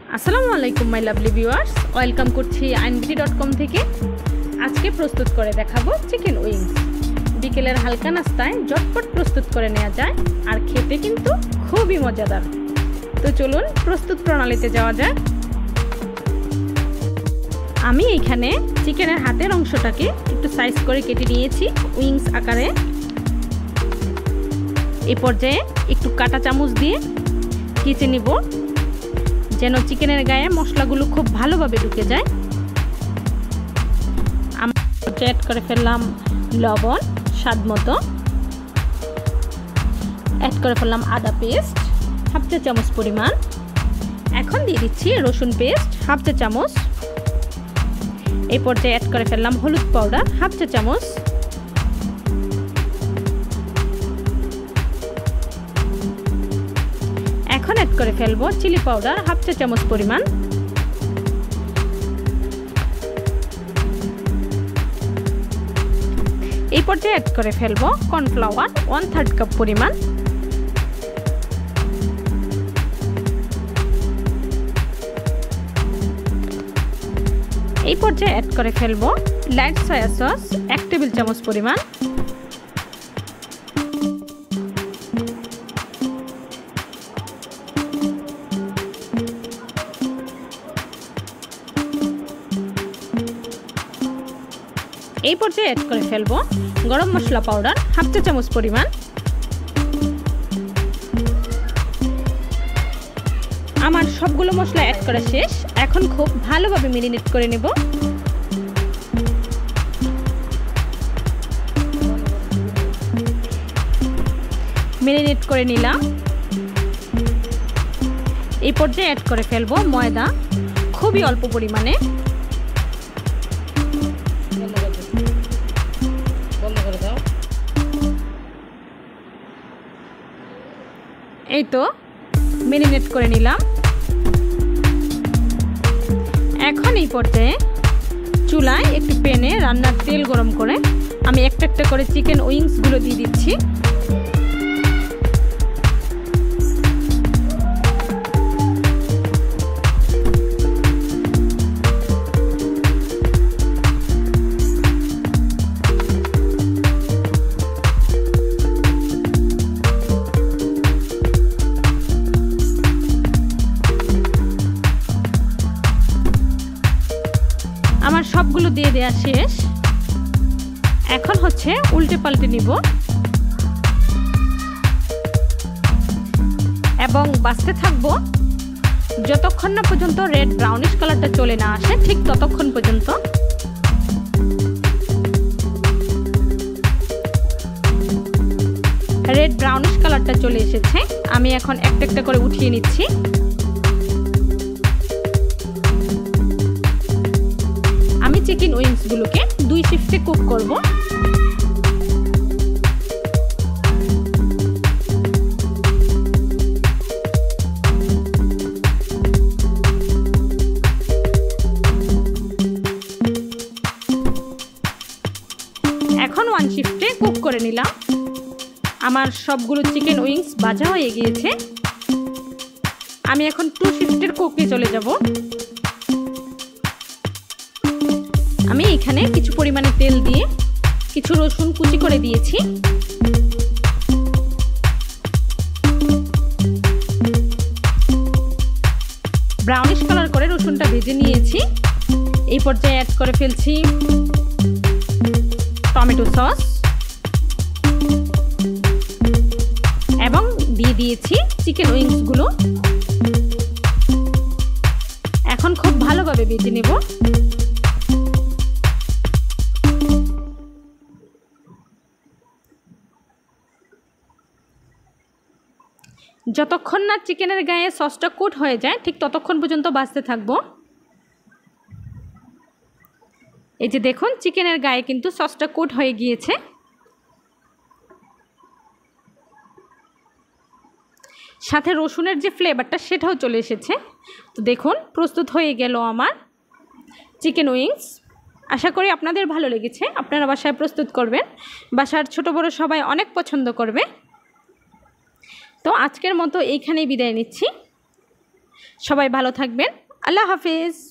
আসসালামু আলাইকুম my lovely viewers, welcome করছি আইনবিডি.com থেকে। আজকে প্রস্তুত করে দেখাবো চিকেন উইংস। বিকেলের হালকা নাস্তায় ঝটপট প্রস্তুত করে নেওয়া যায় আর খেতে কিন্তু খুবই মজাদার। তো চলুন প্রস্তুত প্রণালীতে যাওয়া যাক। আমি এখানে চিকেনের হাতের অংশটাকে একটু সাইজ করে কেটে নিয়েছি উইংস আকারে। এই পর্যায়ে একটু কাঁটা চামচ দিয়ে কেচে নিব যেন চিকেনের গায়ে মশলাগুলো খুব ভালোভাবে ঢুকে যায়। আমরা অ্যাড করে ফেললাম লবণ স্বাদ মতো, অ্যাড করে ফেললাম আদা পেস্ট হাফ চা চামচ পরিমাণ। এখন দিয়ে দিচ্ছি রসুন পেস্ট হাফ চা চামচ। এই পর্যায়ে অ্যাড করে ফেললাম হলুদ পাউডার হাফ চা চামচ। এখন অ্যাড করে ফেলবো চিলি পাউডার হাফ চা চামচ পরিমাণ। এই পর্যায়ে অ্যাড করে ফেলবো কর্নফ্লাওয়ার 1/3 কাপ পরিমাণ। এই পর্যায়ে অ্যাড করে ফেলবো লাইট সয়া সস 1 টেবিল চামচ পরিমাণ। এই পর্যায়ে অ্যাড করে ফেলবো গরম মশলা পাউডার হাফ চা চামচ পরিমাণ। আমার সবগুলো মশলা অ্যাড করা শেষ। এখন খুব ভালোভাবে মেরিনেট করে নেব। মেরিনেট করে নিলাম। এই পর্যায়ে অ্যাড করে ফেলবো ময়দা খুবই অল্প পরিমাণে। এই তো মেরিনেট করে নিলাম। এখন এই পর্যায়ে চুলায় একটু প্যানে রান্নার তেল গরম করে আমি একটা একটা করে চিকেন উইংসগুলো দিয়ে দিচ্ছি। আমার সবগুলো দিয়ে দেওয়া শেষ। এখন হচ্ছে উল্টে পাল্টে নিব এবং বাছতে থাকবো যতক্ষণ না পর্যন্ত রেড ব্রাউনিশ কালারটা চলে না আসে, ঠিক ততক্ষণ পর্যন্ত। রেড ব্রাউনিশ কালারটা চলে এসেছে। আমি এখন একটা একটা করে উঠিয়ে নিচ্ছি। আমি চিকেন উইংসগুলোকে 2 শিফটে কুক করব। এখন 1 শিফটে কুক করে নিলাম। আমার সবগুলো চিকেন উইংস ভাজা হয়ে গিয়েছে। আমি এখন 2 শিফটের কুকে চলে যাব। আমি এখানে কিছু পরিমাণে তেল দিয়ে কিছু রসুন কুচি করে দিয়েছি। ব্রাউনিশ কালার করে রসুনটা ভেজে নিয়েছি। এই পর্যায়ে অ্যাড করে ফেলছি টমেটো সস এবং দিয়ে দিয়েছি চিকেন উইংসগুলো। এখন খুব ভালোভাবে ভেজে নেব। যতক্ষণ না চিকেনের গায়ে সসটা কোট হয়ে যায় ঠিক ততক্ষণ পর্যন্ত ভাজতে থাকবো। এই যে দেখুন চিকেনের গায়ে কিন্তু সসটা কোট হয়ে গিয়েছে। সাথে রসুনের যে ফ্লেভারটা সেটাও চলে এসেছে। তো দেখুন প্রস্তুত হয়ে গেল আমার চিকেন উইংস। আশা করি আপনাদের ভালো লেগেছে। আপনারা বাসায় প্রস্তুত করবেন, বাসার ছোট বড় সবাই অনেক পছন্দ করবে। তো আজকের মতো এইখানেই বিদায় নিচ্ছি। সবাই ভালো থাকবেন। আল্লাহ হাফেজ।